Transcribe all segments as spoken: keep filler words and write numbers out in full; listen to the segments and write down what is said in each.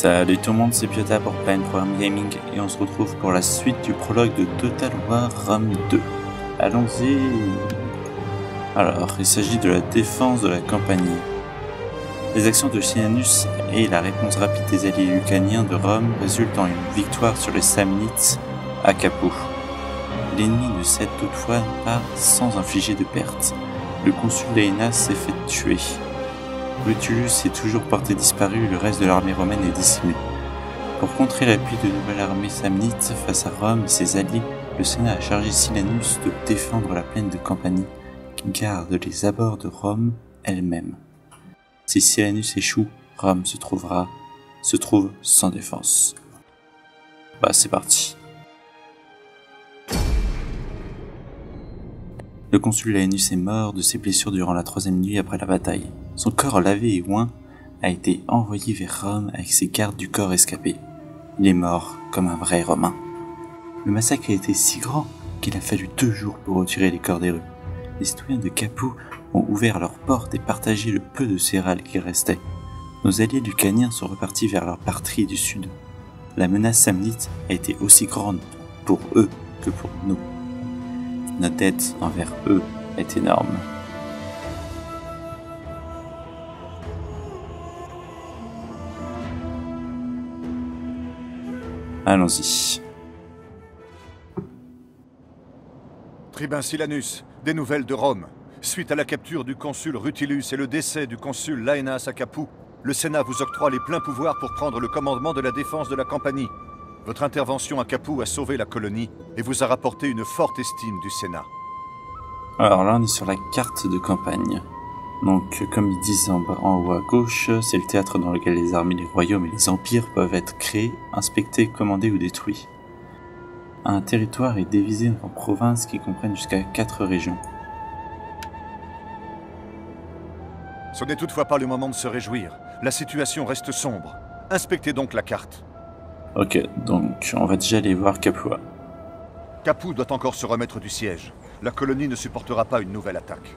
Salut tout le monde, c'est Piota pour Planet Programme Gaming et on se retrouve pour la suite du prologue de Total War Rome deux. Allons-y. Alors, il s'agit de la défense de la compagnie. Les actions de Silanus et la réponse rapide des alliés lucaniens de Rome résultent en une victoire sur les Samnites à Capoue. L'ennemi ne cède toutefois pas sans infliger de pertes. Le consul Laenas s'est fait tuer. Rutilius est toujours porté disparu et le reste de l'armée romaine est décimé. Pour contrer l'appui de nouvelles armées samnites face à Rome et ses alliés, le Sénat a chargé Silanus de défendre la plaine de Campanie qui garde les abords de Rome elle-même. Si Silanus échoue, Rome se trouvera, se trouve sans défense. Bah c'est parti. Le consul Laenas est mort de ses blessures durant la troisième nuit après la bataille. Son corps lavé et oint a été envoyé vers Rome avec ses gardes du corps escapés. Il est mort comme un vrai Romain. Le massacre a été si grand qu'il a fallu deux jours pour retirer les corps des rues. Les citoyens de Capoue ont ouvert leurs portes et partagé le peu de céréales qui restait. Nos alliés lucaniens sont repartis vers leur patrie du sud. La menace samnite a été aussi grande pour eux que pour nous. Notre dette envers eux est énorme. Allons-y. Tribun Silanus, des nouvelles de Rome. Suite à la capture du consul Rutilius et le décès du consul Laenas à Capoue, le Sénat vous octroie les pleins pouvoirs pour prendre le commandement de la défense de la Campanie. Votre intervention à Capoue a sauvé la colonie et vous a rapporté une forte estime du Sénat. Alors là, on est sur la carte de campagne. Donc, comme ils disent en, bas, en haut à gauche, c'est le théâtre dans lequel les armées, les royaumes et les empires peuvent être créés, inspectés, commandés ou détruits. Un territoire est divisé en provinces qui comprennent jusqu'à quatre régions. Ce n'est toutefois pas le moment de se réjouir. La situation reste sombre. Inspectez donc la carte. Ok, donc on va déjà aller voir Capua. Capoue doit encore se remettre du siège. La colonie ne supportera pas une nouvelle attaque.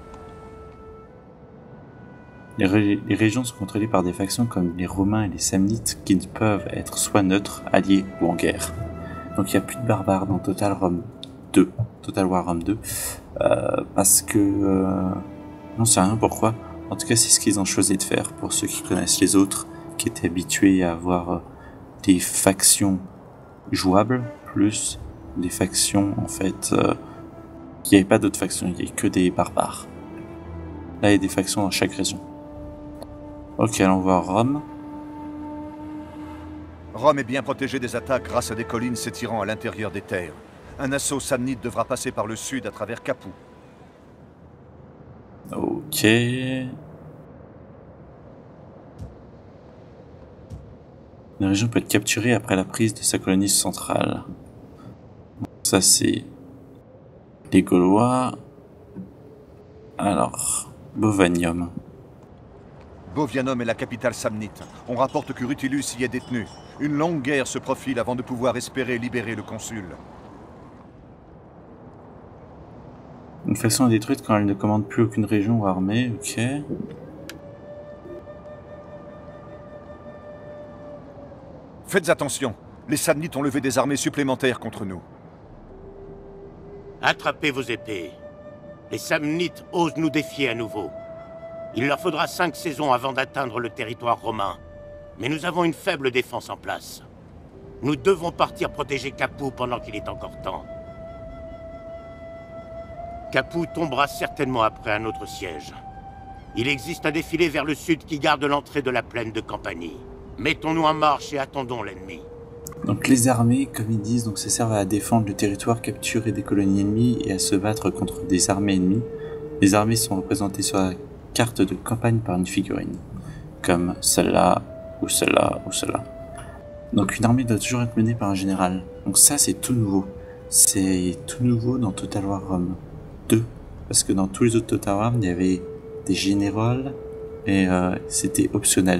Les, ré les régions sont contrôlées par des factions comme les Romains et les Samnites qui peuvent être soit neutres, alliés ou en guerre. Donc il n'y a plus de barbares dans Total Rome deux, Total War Rome deux, euh, parce que... Euh, non, c'est rien pourquoi. En tout cas, c'est ce qu'ils ont choisi de faire. Pour ceux qui connaissent les autres, qui étaient habitués à avoir euh, des factions jouables, plus des factions, en fait... Euh, il n'y avait pas d'autres factions, il n'y avait que des barbares. Là, il y a des factions dans chaque région. Ok, allons voir Rome. Rome est bien protégée des attaques grâce à des collines s'étirant à l'intérieur des terres. Un assaut samnite devra passer par le sud à travers Capoue. Ok. La région peut être capturée après la prise de sa colonie centrale. Ça, c'est les Gaulois. Alors, Bovanium. Bovianum est la capitale samnite. On rapporte que Rutilius y est détenu. Une longue guerre se profile avant de pouvoir espérer libérer le consul. Une faction est détruite quand elle ne commande plus aucune région ou armée, ok. Faites attention, les samnites ont levé des armées supplémentaires contre nous. Attrapez vos épées. Les Samnites osent nous défier à nouveau. Il leur faudra cinq saisons avant d'atteindre le territoire romain. Mais nous avons une faible défense en place. Nous devons partir protéger Capoue pendant qu'il est encore temps. Capoue tombera certainement après un autre siège. Il existe un défilé vers le sud qui garde l'entrée de la plaine de Campanie. Mettons-nous en marche et attendons l'ennemi. Donc les armées, comme ils disent, donc ça sert à défendre le territoire capturé des colonies ennemies et à se battre contre des armées ennemies. Les armées sont représentées sur la carte de campagne par une figurine, comme celle-là, ou celle-là, ou celle-là. Donc une armée doit toujours être menée par un général. Donc ça c'est tout nouveau. C'est tout nouveau dans Total War Rome deux, parce que dans tous les autres Total War, il y avait des généraux et euh, c'était optionnel.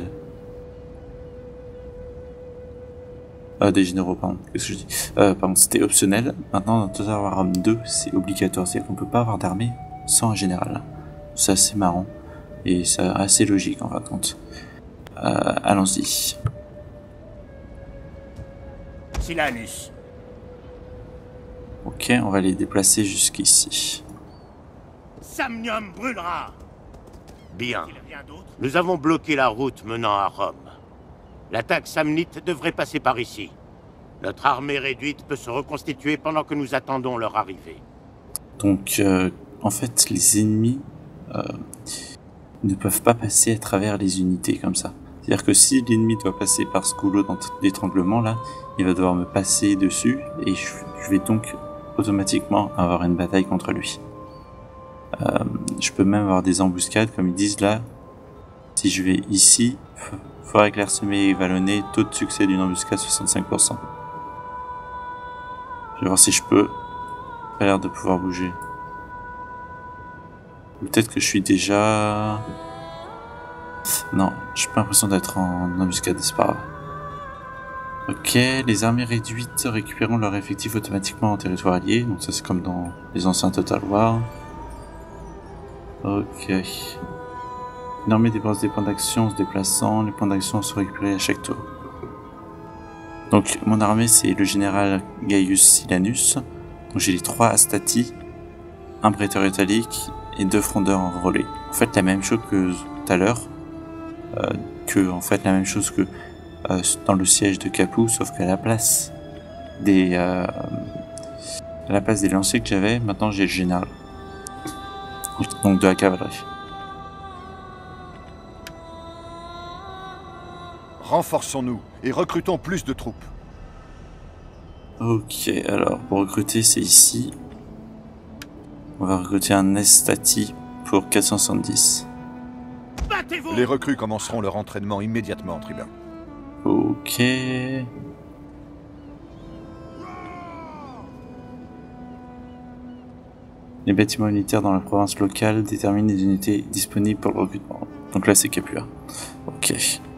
Euh, des généraux, pardon, qu'est-ce que je dis euh, Pardon, c'était optionnel. Maintenant, dans Total War Rome deux, c'est obligatoire. C'est-à-dire qu'on peut pas avoir d'armée sans un général. C'est assez marrant. Et c'est assez logique, en fin de compte. Euh, allons-y. Silanus. Ok, on va les déplacer jusqu'ici. Samnium brûlera. Bien. Nous avons bloqué la route menant à Rome. L'attaque samnite devrait passer par ici. Notre armée réduite peut se reconstituer pendant que nous attendons leur arrivée. Donc, euh, en fait, les ennemis euh, ne peuvent pas passer à travers les unités comme ça. C'est-à-dire que si l'ennemi doit passer par ce goulot d'étranglement là, il va devoir me passer dessus et je, je vais donc automatiquement avoir une bataille contre lui. Euh, je peux même avoir des embuscades comme ils disent là. Si je vais ici, forêt clairsemée et vallonnée, taux de succès d'une embuscade soixante-cinq pour cent. Je vais voir si je peux. Pas l'air de pouvoir bouger. Peut-être que je suis déjà... Non, j'ai pas l'impression d'être en embuscade, c'est pas grave. Ok, les armées réduites récupéreront leur effectif automatiquement en territoire allié. Donc ça c'est comme dans les anciens Total War. Ok. Une armée dépense des points d'action en se déplaçant. Les points d'action sont récupérés à chaque tour. Donc mon armée c'est le général Gaius Silanus. Donc j'ai les trois Astati, un prêteur italique et deux frondeurs en relais. En fait la même chose que tout à l'heure. Euh, que en fait la même chose que euh, dans le siège de Capoue, sauf qu'à la place des euh, à la place des lanciers que j'avais, maintenant j'ai le général. Donc de la cavalerie. Renforçons-nous et recrutons plus de troupes. Ok, alors pour recruter c'est ici. On va recruter un Estati pour quatre cent soixante-dix. Les recrues commenceront leur entraînement immédiatement, tribun. Ok. Les bâtiments militaires dans la province locale déterminent les unités disponibles pour le recrutement. Donc là c'est Capua. Ok.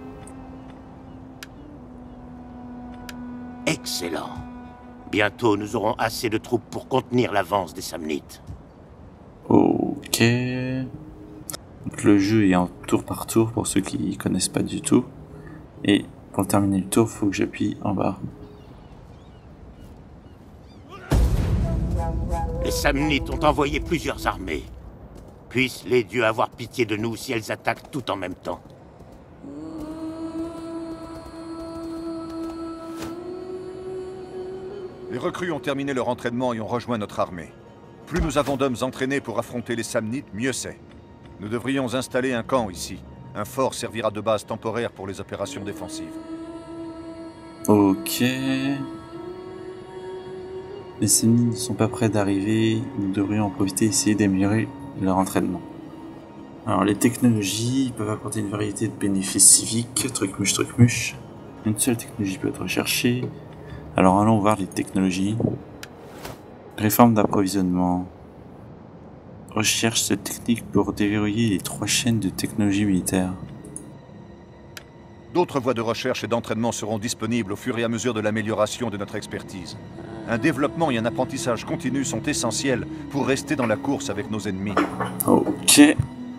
Excellent. Bientôt nous aurons assez de troupes pour contenir l'avance des Samnites. Ok. Donc le jeu est en tour par tour pour ceux qui connaissent pas du tout. Et pour terminer le tour, il faut que j'appuie en bas. Les Samnites ont envoyé plusieurs armées. Puissent les dieux avoir pitié de nous si elles attaquent tout en même temps. Les recrues ont terminé leur entraînement et ont rejoint notre armée. Plus nous avons d'hommes entraînés pour affronter les Samnites, mieux c'est. Nous devrions installer un camp ici. Un fort servira de base temporaire pour les opérations défensives. Ok. Les Samnites ne sont pas prêts d'arriver. Nous devrions en profiter et essayer d'améliorer leur entraînement. Alors les technologies peuvent apporter une variété de bénéfices civiques. Truc-muche, truc-muche. Une seule technologie peut être recherchée. Alors allons voir les technologies. Réforme d'approvisionnement. Recherche cette technique pour déverrouiller les trois chaînes de technologie militaire. D'autres voies de recherche et d'entraînement seront disponibles au fur et à mesure de l'amélioration de notre expertise. Un développement et un apprentissage continu sont essentiels pour rester dans la course avec nos ennemis. Ok.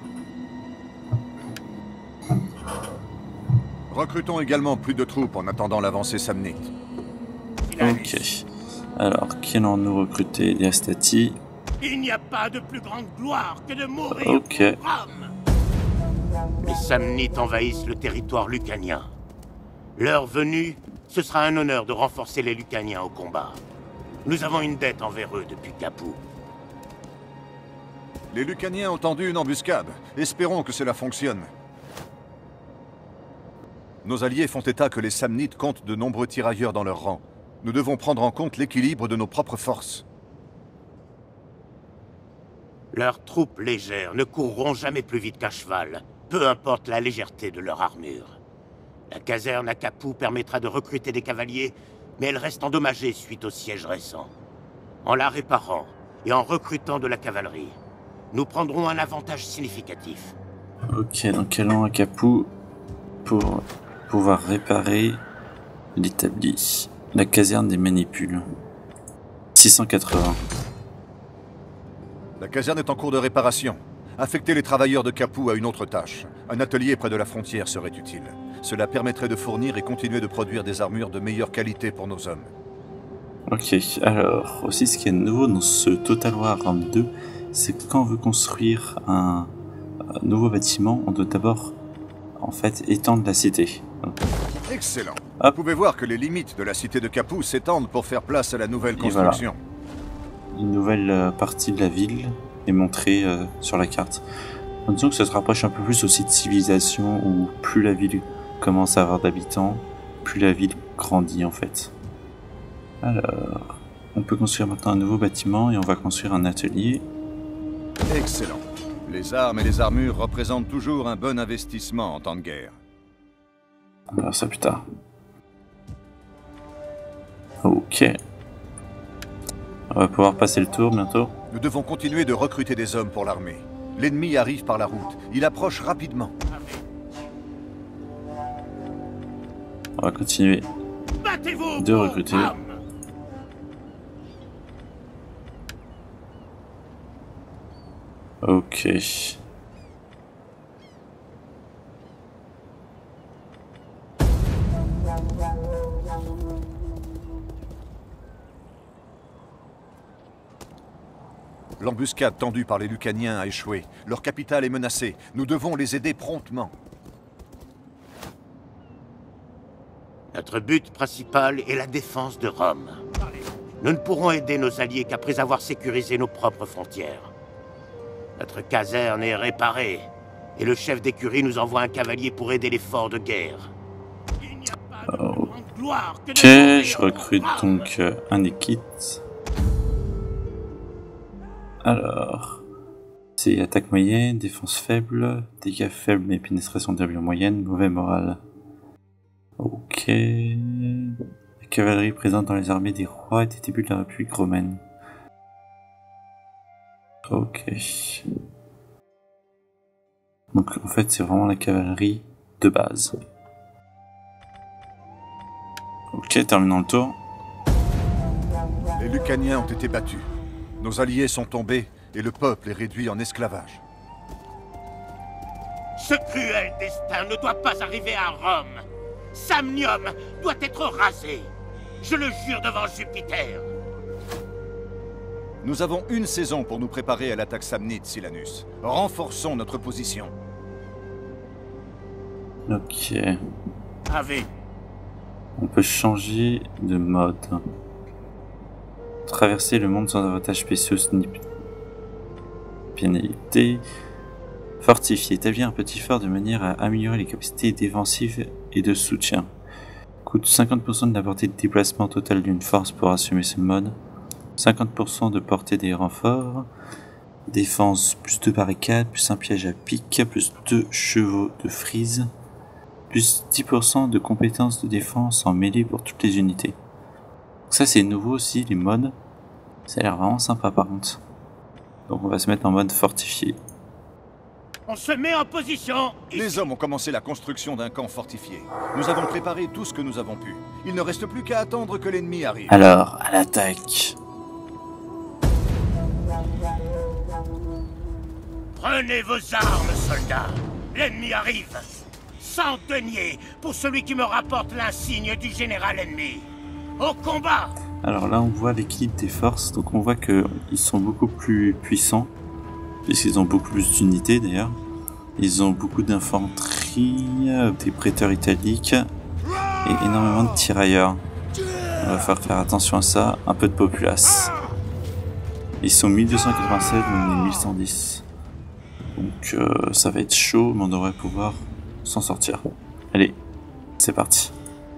Recrutons également plus de troupes en attendant l'avancée samnite. Ok. Alors, qui allons-nous recruter? Les Astati. Il n'y a pas de plus grande gloire que de mourir Ok. pour Rome. Les Samnites envahissent le territoire lucanien. Leur venue, ce sera un honneur de renforcer les Lucaniens au combat. Nous avons une dette envers eux depuis Capoue. Les Lucaniens ont tendu une embuscade. Espérons que cela fonctionne. Nos alliés font état que les Samnites comptent de nombreux tirailleurs dans leur rang. Nous devons prendre en compte l'équilibre de nos propres forces. Leurs troupes légères ne courront jamais plus vite qu'à cheval, peu importe la légèreté de leur armure. La caserne à Capoue permettra de recruter des cavaliers, mais elle reste endommagée suite au siège récent. En la réparant et en recrutant de la cavalerie, nous prendrons un avantage significatif. Ok, donc allons à Capoue pour pouvoir réparer l'établi. La caserne des manipules. six cent quatre-vingts. La caserne est en cours de réparation. Affecter les travailleurs de Capou à une autre tâche. Un atelier près de la frontière serait utile. Cela permettrait de fournir et continuer de produire des armures de meilleure qualité pour nos hommes. Ok, alors, aussi ce qui est nouveau dans ce Total War Rome deux, c'est que quand on veut construire un, un nouveau bâtiment, on doit d'abord, en fait, étendre la cité. Donc, excellent. hop. Vous pouvez voir que les limites de la cité de Capou s'étendent pour faire place à la nouvelle construction. Voilà. Une nouvelle euh, partie de la ville est montrée euh, sur la carte. En disant que ça se rapproche un peu plus aussi de civilisation, où plus la ville commence à avoir d'habitants, plus la ville grandit en fait. Alors, on peut construire maintenant un nouveau bâtiment et on va construire un atelier. Excellent. Les armes et les armures représentent toujours un bon investissement en temps de guerre. On verra ça plus tard. Ok. On va pouvoir passer le tour bientôt. Nous devons continuer de recruter des hommes pour l'armée. L'ennemi arrive par la route. Il approche rapidement. On va continuer de recruter. Ok. L'embuscade tendue par les Lucaniens a échoué. Leur capitale est menacée. Nous devons les aider promptement. Notre but principal est la défense de Rome. Nous ne pourrons aider nos alliés qu'après avoir sécurisé nos propres frontières. Notre caserne est réparée, et le chef d'écurie nous envoie un cavalier pour aider l'effort de guerre. Il n'y a pas de grande gloire que Ok, de je recrute donc euh, un équite. Alors, c'est attaque moyenne, défense faible, dégâts faibles mais pénétration de moyenne, mauvais moral. Ok. La cavalerie présente dans les armées des rois et des débuts de la République romaine. Ok. Donc en fait c'est vraiment la cavalerie de base. Ok, terminons le tour. Les Lucaniens ont été battus. Nos alliés sont tombés et le peuple est réduit en esclavage. Ce cruel destin ne doit pas arriver à Rome. Samnium doit être rasé. Je le jure devant Jupiter. Nous avons une saison pour nous préparer à l'attaque samnite, Silanus. Renforçons notre position. Ok. Ave. On peut changer de mode. Traverser le monde sans avantages spéciaux ni pénalité. Fortifier. Établir un petit fort de manière à améliorer les capacités défensives et de soutien. Coûte cinquante pour cent de la portée de déplacement totale d'une force pour assumer ce mode. cinquante pour cent de portée des renforts. Défense plus deux barricades, plus un piège à pic, plus deux chevaux de frise. Plus dix pour cent de compétences de défense en mêlée pour toutes les unités. Donc ça c'est nouveau aussi, les modes. Ça a l'air vraiment sympa par contre. Donc on va se mettre en mode fortifié. On se met en position. Les hommes ont commencé la construction d'un camp fortifié. Nous avons préparé tout ce que nous avons pu. Il ne reste plus qu'à attendre que l'ennemi arrive. Alors, à l'attaque. Prenez vos armes, soldats. L'ennemi arrive. Sans denier pour celui qui me rapporte l'insigne du général ennemi. Au combat! Alors là, on voit l'équilibre des forces. Donc on voit qu'ils sont beaucoup plus puissants. Puisqu'ils ont beaucoup plus d'unités d'ailleurs. Ils ont beaucoup d'infanterie, des prêteurs italiques et énormément de tirailleurs. On va faire faire attention à ça. Un peu de populace. Ils sont mille deux cent quatre-vingt-sept, on est mille cent dix. Donc euh, ça va être chaud, mais on devrait pouvoir s'en sortir. Allez, c'est parti.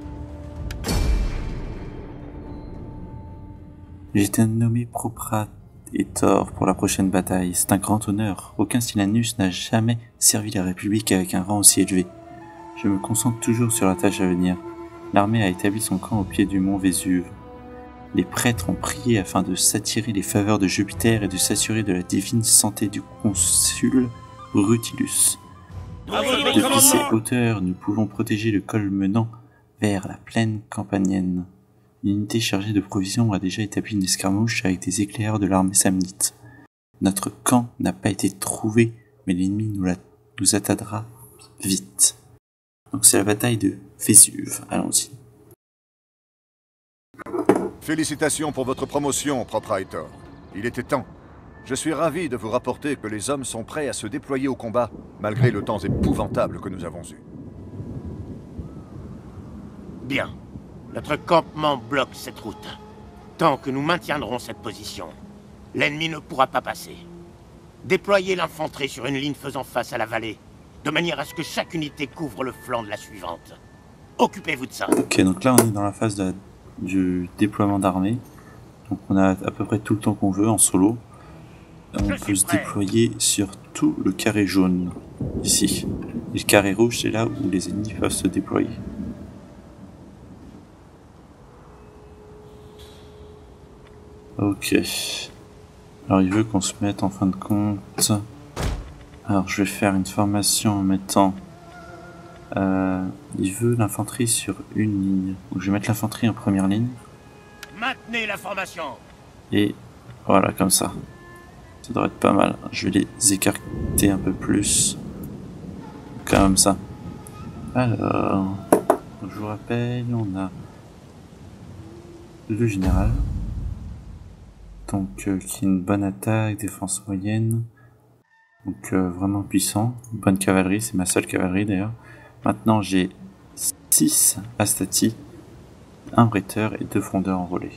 J'ai été nommé Propraetor pour la prochaine bataille. C'est un grand honneur. Aucun Silanus n'a jamais servi la République avec un rang aussi élevé. Je me concentre toujours sur la tâche à venir. L'armée a établi son camp au pied du mont Vésuve. Les prêtres ont prié afin de s'attirer les faveurs de Jupiter et de s'assurer de la divine santé du consul Rutilus. Depuis ces hauteurs, nous pouvons protéger le col menant vers la plaine campanienne. Une unité chargée de provisions a déjà établi une escarmouche avec des éclaireurs de l'armée samnite. Notre camp n'a pas été trouvé mais l'ennemi nous, la... nous atteindra vite. Donc c'est la bataille de Vésuve, allons-y. Félicitations pour votre promotion, Proprietor. Il était temps. Je suis ravi de vous rapporter que les hommes sont prêts à se déployer au combat, malgré le temps épouvantable que nous avons eu. Bien. Notre campement bloque cette route. Tant que nous maintiendrons cette position, l'ennemi ne pourra pas passer. Déployez l'infanterie sur une ligne faisant face à la vallée, de manière à ce que chaque unité couvre le flanc de la suivante. Occupez-vous de ça. Ok, donc là on est dans la phase de la... du déploiement d'armée. Donc on a à peu près tout le temps qu'on veut en solo. On Je peut se prêt. déployer sur tout le carré jaune, ici. Et le carré rouge, c'est là où les ennemis peuvent se déployer. Ok. Alors il veut qu'on se mette en fin de compte... Alors je vais faire une formation en mettant... Euh, il veut l'infanterie sur une ligne. Donc je vais mettre l'infanterie en première ligne. Maintenez la formation. Et voilà, comme ça. Ça devrait être pas mal. Je vais les écarter un peu plus. Comme ça. Alors, je vous rappelle, on a le général. Donc, euh, qui a une bonne attaque, défense moyenne. Donc, euh, vraiment puissant. Une bonne cavalerie, c'est ma seule cavalerie d'ailleurs. Maintenant, j'ai six Astati, un bretteur et deux frondeurs enrôlés.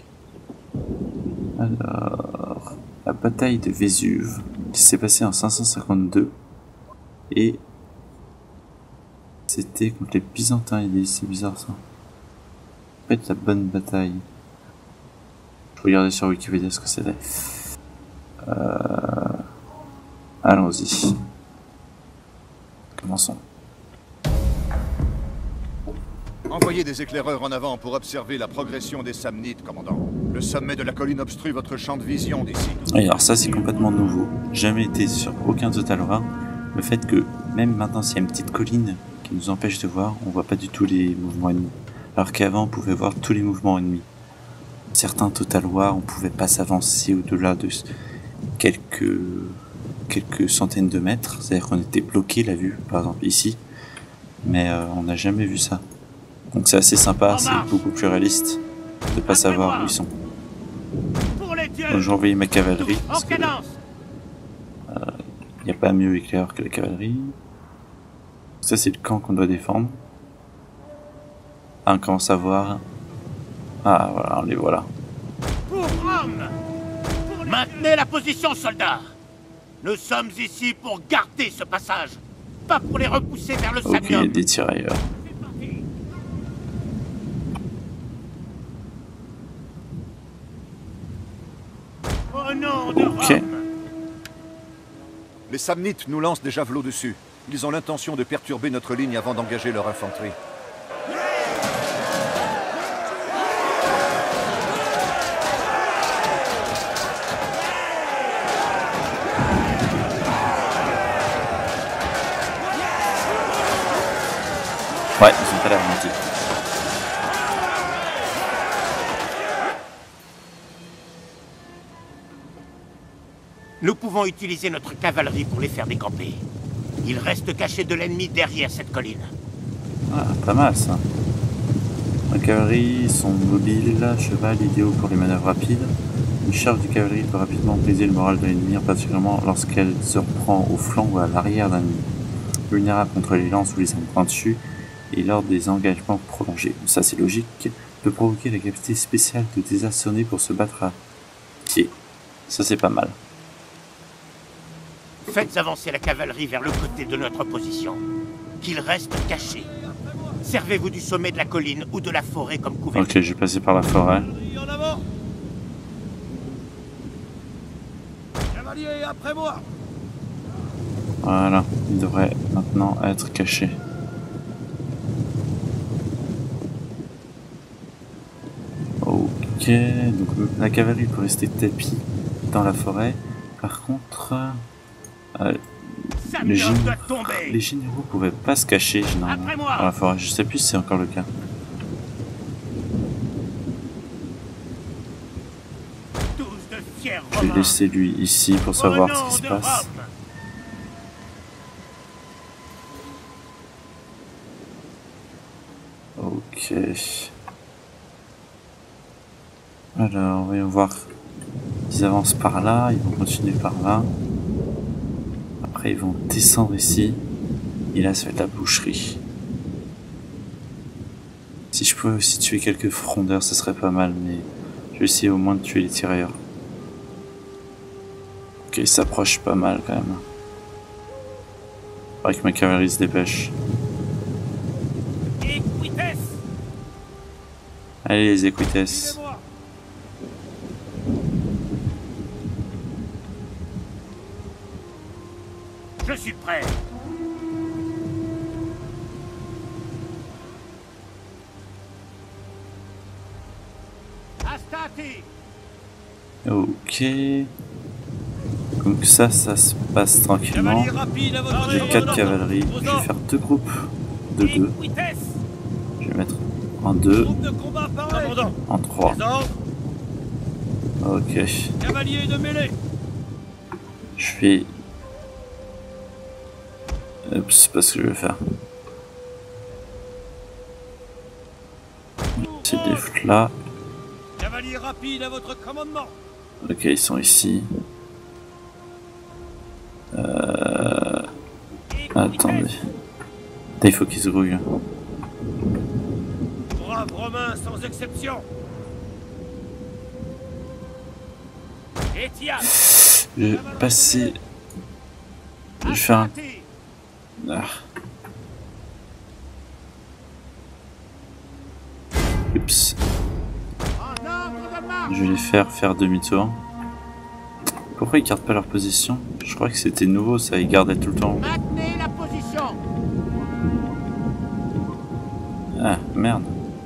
Alors, la bataille de Vésuve, qui s'est passée en cinq cent cinquante-deux, et c'était contre les Byzantins. C'est bizarre ça. En fait, la bonne bataille. Je regardais sur Wikipédia ce que c'était. Euh... Allons-y. Commençons. Envoyez des éclaireurs en avant pour observer la progression des Samnites, commandant. Le sommet de la colline obstrue votre champ de vision d'ici. Et alors ça c'est complètement nouveau. Jamais été sur aucun Total War. Le fait que même maintenant s'il y a une petite colline qui nous empêche de voir, on voit pas du tout les mouvements ennemis. Alors qu'avant on pouvait voir tous les mouvements ennemis. Certains Total War on pouvait pas s'avancer au-delà de quelques quelques centaines de mètres. C'est-à-dire qu'on était bloqué la vue, par exemple ici. Mais euh, on n'a jamais vu ça. Donc c'est assez sympa, c'est beaucoup plus réaliste de pas savoir où ils sont. Donc j'ai envoyé ma cavalerie, parce que il euh, n'y a pas mieux éclaireur que la cavalerie. Ça c'est le camp qu'on doit défendre. Ah, on commence à voir. Ah voilà, on les voilà. Pour Rome. Maintenez la position, soldats. Nous sommes ici pour garder ce passage, pas pour les repousser vers le Ok, il y a Samnium. des tirailleurs. Au nom de Ok. Rome. Les Samnites nous lancent des javelots dessus. Ils ont l'intention de perturber notre ligne avant d'engager leur infanterie. Ouais, ils ont pas l'air gentils. Nous pouvons utiliser notre cavalerie pour les faire décamper. Ils restent cachés de l'ennemi derrière cette colline. Ah, pas mal ça. La cavalerie sont mobiles, cheval idéaux pour les manœuvres rapides. Une charge de cavalerie peut rapidement briser le moral de l'ennemi, particulièrement lorsqu'elle se reprend au flanc ou à l'arrière d'un ennemi. Vulnérable contre les lances ou les empreintes dessus, et lors des engagements prolongés. Ça c'est logique, peut provoquer la capacité spéciale de désarçonner pour se battre à pied. Ça c'est pas mal. Faites avancer la cavalerie vers le côté de notre position. Qu'ils restent cachés. Servez-vous du sommet de la colline ou de la forêt comme couverture. Ok, je vais passer par la forêt. En avant. Cavalier, après moi. Voilà, il devrait maintenant être caché. Ok, donc la cavalerie peut rester tapie dans la forêt. Par contre, euh, les, Samnium généraux, doit tomber. les généraux pouvaient pas se cacher généralement Après moi. dans la forêt. Je sais plus si c'est encore le cas. Tous de fiers Je vais Romains. laisser lui ici pour Au savoir nom ce qui se de passe. Rome. Ok. Alors, voyons voir. Ils avancent par là, ils vont continuer par là. Après, ils vont descendre ici. Et là, ça va être la boucherie. Si je pouvais aussi tuer quelques frondeurs, ça serait pas mal, mais je vais essayer au moins de tuer les tirailleurs. Ok, ils s'approchent pas mal quand même. Faudrait que ma cavalerie se dépêche. Allez les équites. Je suis prêt. Astati. Ok. Donc ça, ça se passe tranquillement. J'ai quatre cavaleries. Je vais faire deux groupes de deux. Je vais mettre en deux, en trois. Ok. Je vais... Oups, c'est pas ce que je vais faire. C'est des flats. Cavalier rapide à votre commandement. Ok, ils sont ici. Euh... Attendez. Il faut qu'ils se grouillent. Brave Romain sans exception. Étienne. Je vais passer... Je vais faire un... Ah. Oups. Je vais les faire faire demi-tour. Pourquoi ils gardent pas leur position? Je crois que c'était nouveau ça, ils gardaient tout le temps. Maintenez la position. Ah merde.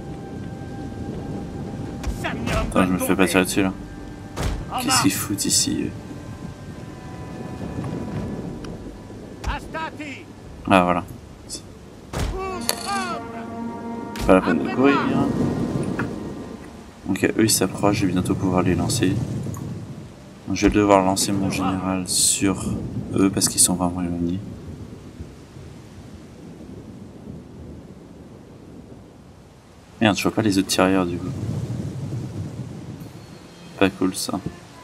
Attends, je me fais pas tirer dessus là. Qu'est-ce qu'ils foutent ici eux? Ah voilà. Pas la peine de courir. Ok, eux ils s'approchent, je vais bientôt pouvoir les lancer. Je vais devoir lancer mon général sur eux parce qu'ils sont vraiment éloignés. Merde, je vois pas les autres tirailleurs du coup. Pas cool ça.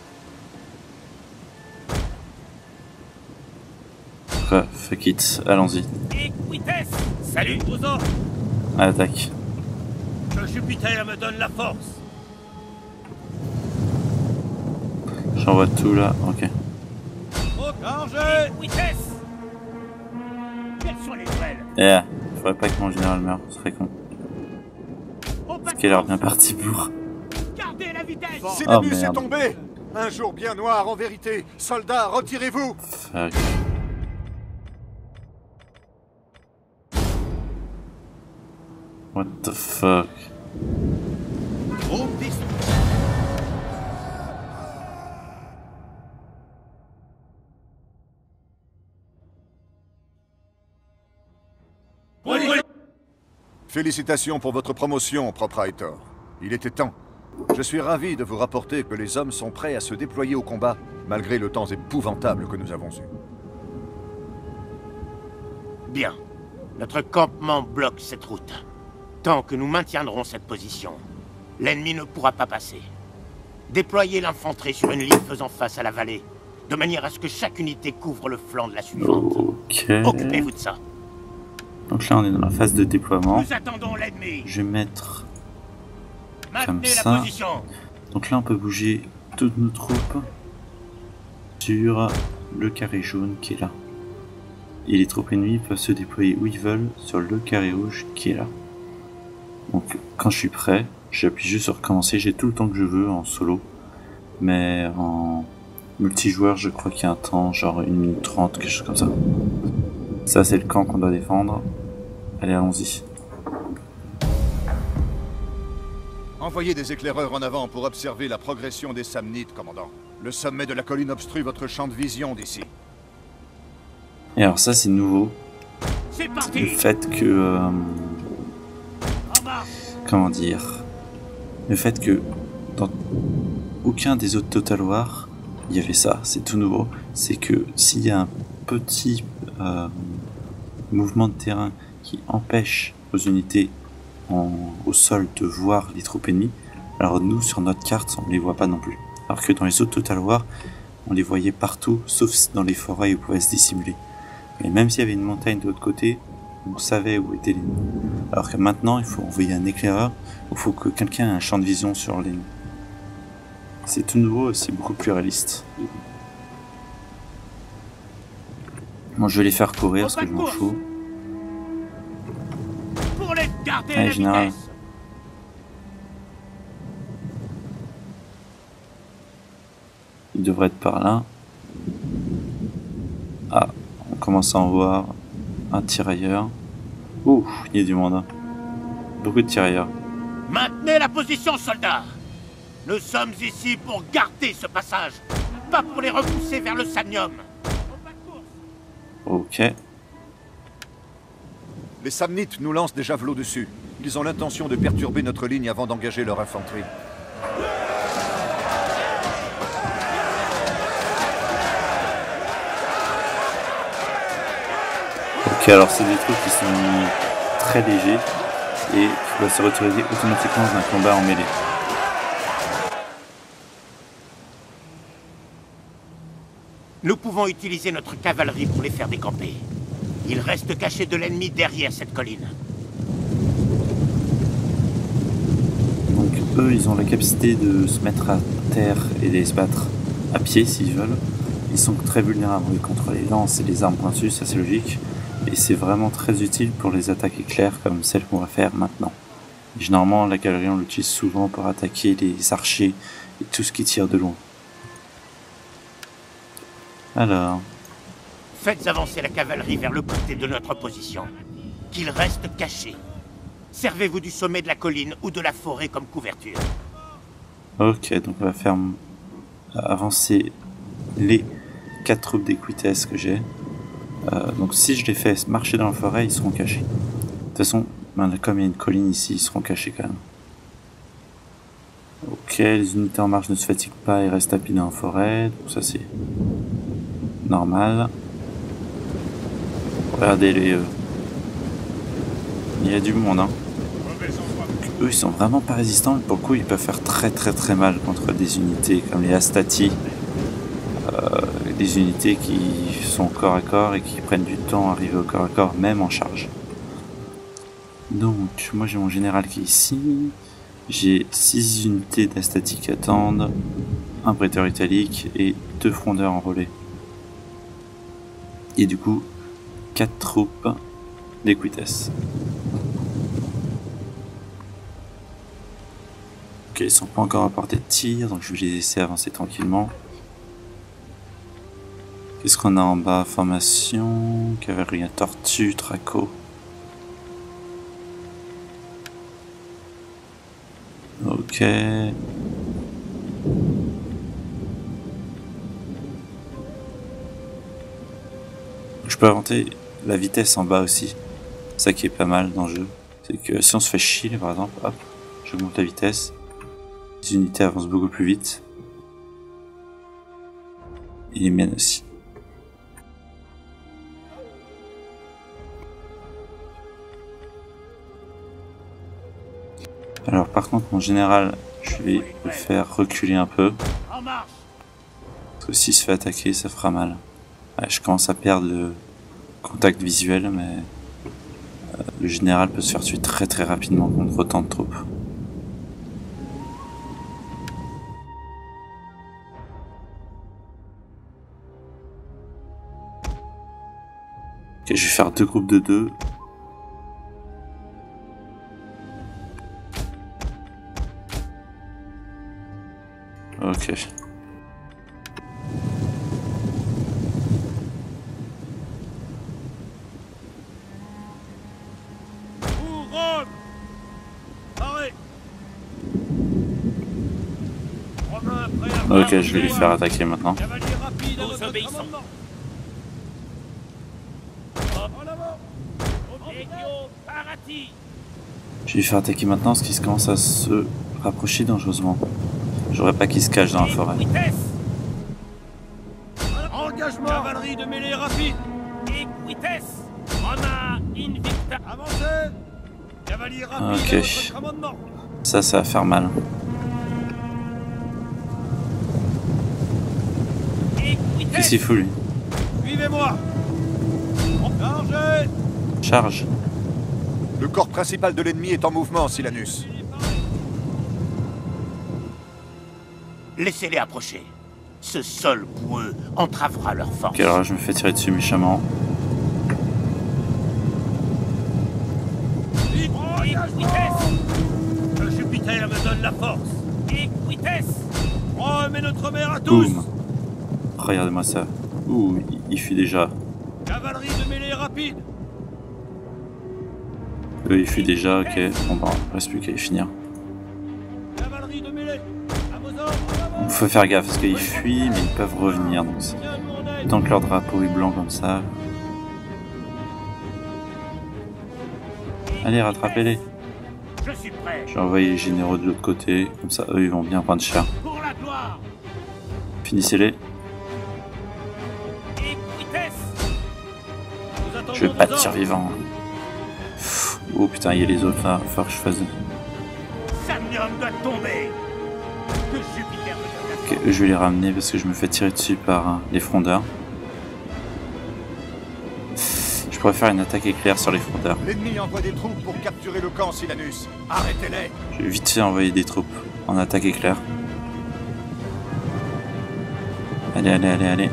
Quoi, fuck it, allons-y. Salut aux ordres. Attaque. Que Jupiter me donne la force. J'envoie tout là, ok. Danger. Quelles sont les duels? Yeah, faudrait pas que mon général meure, ce serait con. Parce qu'il a l'air bien parti pour. Gardez la vitesse. Silanus Oh, est merde. tombé. Un jour bien noir en vérité. Soldats, retirez-vous. Fuck. What the fuck? Groupe dix. Félicitations pour votre promotion, Proprietor. Il était temps. Je suis ravi de vous rapporter que les hommes sont prêts à se déployer au combat, malgré le temps épouvantable que nous avons eu. Bien. Notre campement bloque cette route. Tant que nous maintiendrons cette position, l'ennemi ne pourra pas passer. Déployez l'infanterie sur une ligne faisant face à la vallée, de manière à ce que chaque unité couvre le flanc de la suivante. Ok. Occupez-vous de ça. Donc là on est dans la phase de déploiement. Nous attendons l'ennemi. Je vais mettre comme Maintenez la ça. position. Donc là on peut bouger toutes nos troupes sur le carré jaune qui est là. Et les troupes ennemies peuvent se déployer où ils veulent sur le carré rouge qui est là. Donc quand je suis prêt, j'appuie juste sur recommencer, j'ai tout le temps que je veux en solo. Mais en multijoueur je crois qu'il y a un temps, genre une minute trente, quelque chose comme ça. Ça c'est le camp qu'on doit défendre. Allez allons-y. Envoyez des éclaireurs en avant pour observer la progression des Samnites, commandant. Le sommet de la colline obstrue votre champ de vision d'ici. Et alors ça c'est nouveau. C'est Le parti. fait que... euh, En marche. comment dire, le fait que dans aucun des autres Total War il y avait ça, c'est tout nouveau, c'est que s'il y a un petit euh, mouvement de terrain qui empêche aux unités en, au sol de voir les troupes ennemies, alors nous sur notre carte on ne les voit pas non plus. Alors que dans les autres Total War, on les voyait partout, sauf dans les forêts où on pouvait se dissimuler. Et même s'il y avait une montagne de l'autre côté, on savait où était l'ennemi. Alors que maintenant, il faut envoyer un éclaireur, il faut que quelqu'un ait un champ de vision sur l'ennemi. C'est tout nouveau, c'est beaucoup plus réaliste. Bon, je vais les faire courir parce que je m'en fous. Pour les garder Allez, la général. vitesse. Il devrait être par là. Ah, on commence à en voir un tirailleur. Ouh, il y a du monde. Hein. Beaucoup de tirailleurs. Maintenez la position, soldats. Nous sommes ici pour garder ce passage, pas pour les repousser vers le Samnium. Ok. Les Samnites nous lancent des javelots dessus. Ils ont l'intention de perturber notre ligne avant d'engager leur infanterie. Ok, alors c'est des trucs qui sont très légers et qui doivent se retirer automatiquement d'un combat en mêlée. Nous pouvons utiliser notre cavalerie pour les faire décamper. Ils restent cachés de l'ennemi derrière cette colline. Donc eux, ils ont la capacité de se mettre à terre et de se battre à pied s'ils veulent. Ils sont très vulnérables oui, contre les lances et les armes pointues, ça c'est logique. Et c'est vraiment très utile pour les attaques éclairs comme celle qu'on va faire maintenant. Et généralement, la cavalerie, on l'utilise souvent pour attaquer les archers et tout ce qui tire de loin. Alors... Faites avancer la cavalerie vers le côté de notre position. Qu'ils restent cachés. Servez-vous du sommet de la colline ou de la forêt comme couverture. Ok, donc on va faire avancer les quatre troupes d'Equites que j'ai. Euh, donc si je les fais marcher dans la forêt, ils seront cachés. De toute façon, ben, comme il y a une colline ici, ils seront cachés quand même. Ok, les unités en marche ne se fatiguent pas et restent tapis dans la forêt. Donc ça c'est normal. Regardez les... Euh... Il y a du monde, hein. Donc, eux, ils sont vraiment pas résistants, mais pour le coup, ils peuvent faire très très très mal contre des unités comme les Astati. Euh, des unités qui sont corps à corps et qui prennent du temps à arriver au corps à corps, même en charge. Donc, moi j'ai mon général qui est ici. J'ai six unités d'Astati qui attendent, un prêteur italique et deux frondeurs en relais. Et du coup, quatre troupes d'Equites. Ok, ils sont pas encore à portée de tir, donc je vais les laisser avancer tranquillement. Qu'est-ce qu'on a en bas? Formation, cavalerie à tortue, traco. Ok. Je peux inventer la vitesse en bas aussi. Ça qui est pas mal dans le jeu. C'est que si on se fait chier par exemple, hop, j'augmente la vitesse. Les unités avancent beaucoup plus vite. Et les miennes aussi. Alors par contre mon général, je vais le faire reculer un peu. Parce que s'il se fait attaquer, ça fera mal. Ouais, je commence à perdre le contact visuel, mais euh, le général peut se faire tuer très très rapidement contre autant de troupes. Ok, je vais faire deux groupes de deux. Ok. Ok, je vais les faire attaquer maintenant. Je vais les faire attaquer maintenant parce qu'ils commencent à se rapprocher dangereusement. J'aurais pas qu'ils se cachent dans la forêt. Engagement. Cavalerie de mêlée rapide. Equites. Roma invicta. Avancez. Cavalier rapide Ok. à votre commandement. Ça, ça va faire mal. Qu'est-ce qu'il fout lui? Suivez-moi. Chargez. Charge. Le corps principal de l'ennemi est en mouvement, Silanus. Laissez-les approcher. Ce sol boueux entravera leur force. Ok, alors là, je me fais tirer dessus méchamment. Que Jupiter me donne la force. Et vitesse. Rome est notre mère à tous. Boum. Regardez-moi ça. Ouh, il- il fuit déjà. Cavalerie de mêlée rapide. Eux, il fuit déjà, ok. Bon, bah, il reste plus qu'à y finir. Cavalerie de mêlée. À vos ordres, en avant. Faut faire gaffe parce qu'ils fuient, mais ils peuvent revenir. Donc, c'est- Tiens, mon aide. tant que leur drapeau est blanc comme ça. Allez, rattrapez-les. Je suis prêt. J'ai envoyé les généraux de l'autre côté. Comme ça, eux, ils vont bien prendre cher. Pour la gloire. Finissez-les. Et vitesse. Nous attendons Je vais vos pas te ordres. tirer vivant. Oh putain, il y a les autres là. Faut que je fasse. Samnium doit tomber. Que Jupiter me donne la Ok, eux, je vais les ramener parce que je me fais tirer dessus par hein, les frondeurs. Je pourrais faire une attaque éclair sur les frondeurs. L'ennemi envoie des troupes pour capturer le camp, Silanus. Arrêtez-les. Je vais vite fait envoyer des troupes en attaque éclair. Allez, allez, allez, allez.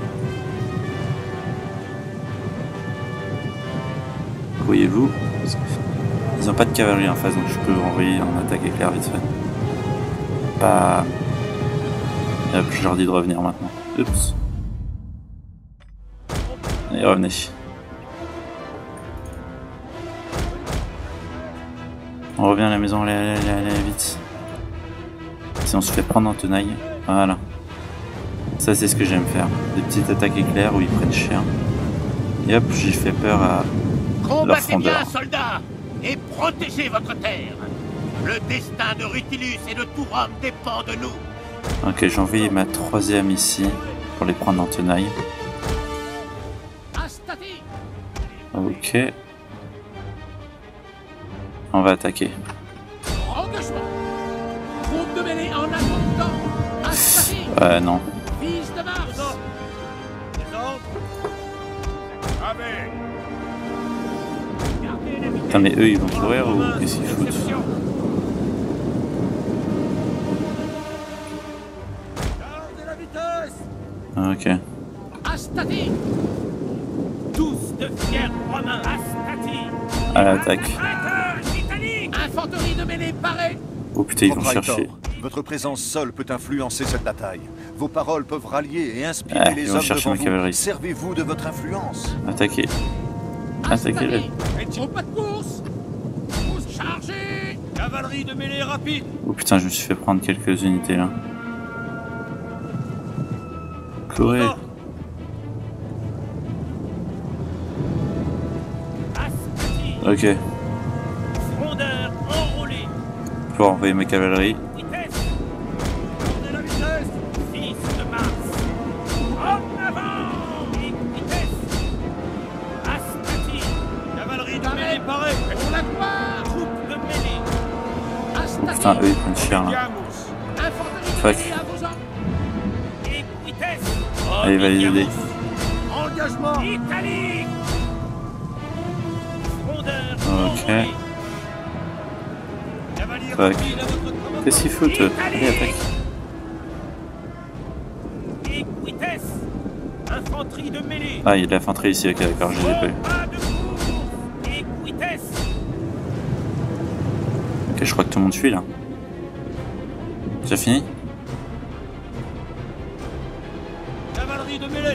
Voyez-vous, ils n'ont pas de cavalerie en face, donc je peux envoyer en attaque éclair vite fait. Pas. Et hop, je leur dis de revenir maintenant. Oups. Allez, revenez. On revient à la maison, allez, allez, allez, allez, vite. Si on se fait prendre en tenaille, voilà. Ça, c'est ce que j'aime faire. Des petites attaques éclairs où ils prennent cher. Et hop, j'ai fait peur à leur Combattez bien, frondeur. soldats, et protégez votre terre. Le destin de Rutilus et de tout Rome dépend de nous. Ok, j'ai envoyé ma troisième ici pour les prendre en tenaille. Astati. Ok. On va attaquer. Engagement. Groupe de mêlée en attendant. Astati. Euh, non. Fils de Mars. Les ordres. Avec. Gardez la vitesse. Putain, mais eux, ils vont courir ou qu'est-ce qu'ils foutent? Exception. Gardez la vitesse. Ok. Astati. Tous de fiers Romains. Astati. À l'attaque. Traiteurs italiques. Infanterie de mêlée parée. Oh putain, ils vont Proprietor, chercher. votre présence seule peut influencer cette bataille. Vos paroles peuvent rallier et inspirer Ah, ils les vont hommes chercher devant ma vous. cavalerie. Servez-vous de votre influence. Attaquez. Attaquez-les. Au pas de course. Chargez. Cavalerie de mêlée rapide. Oh putain, je me suis fait prendre quelques unités là. Courez. Astati. Ok. Frondeur enrôlé. Pour envoyer ma cavalerie. Vitesse. Gardez la vitesse. Fils de Mars. En avant. Et vitesse. Astati. Cavalerie de mêlée parée. Pour la gloire. Troupe de mêlée. Astati. Putain, eux ils prennent cher là. Diamos. Infanterie de Fuck. mêlée à vos ordres. Et vitesse. Allez, va les aider. Engagement. Italique. Frondeur Ok. enrôlé. Cavalier Fuck. rapide à votre commandement. Qu'est-ce qu'ils foutent eux? Allez, attaque. Et vitesse. Infanterie de mêlée. Ah, il y a de l'infanterie ici, ok, d'accord, je les ai pas eu. Pas de course. Et vitesse. Ok, je crois que tout le monde fuit là. C'est fini? Cavalerie de mêlée.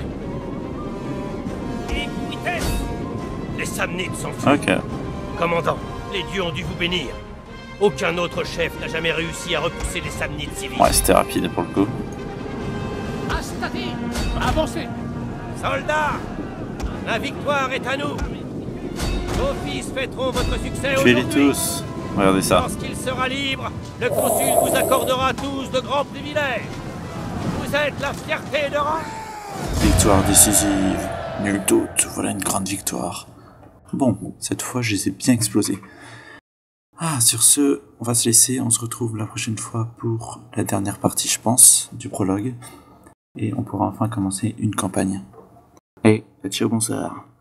Et vitesse. Les Samnites s'enfuient. Ok. Commandant, les dieux ont dû vous bénir. Aucun autre chef n'a jamais réussi à repousser les Samnites civils. Ouais, c'était rapide pour le coup. Astati. Avancez. Soldats, la victoire est à nous. Vos fils fêteront votre succès Tuez-les aujourd'hui. tous. Regardez ça. Lorsqu'il sera libre, le consul vous accordera tous de grands privilèges. Vous êtes la fierté de Rome. Victoire décisive. Nul doute, voilà une grande victoire. Bon, cette fois je les ai bien explosés. Ah, sur ce, on va se laisser, on se retrouve la prochaine fois pour la dernière partie, je pense, du prologue. Et on pourra enfin commencer une campagne. Et ciao, bonsoir.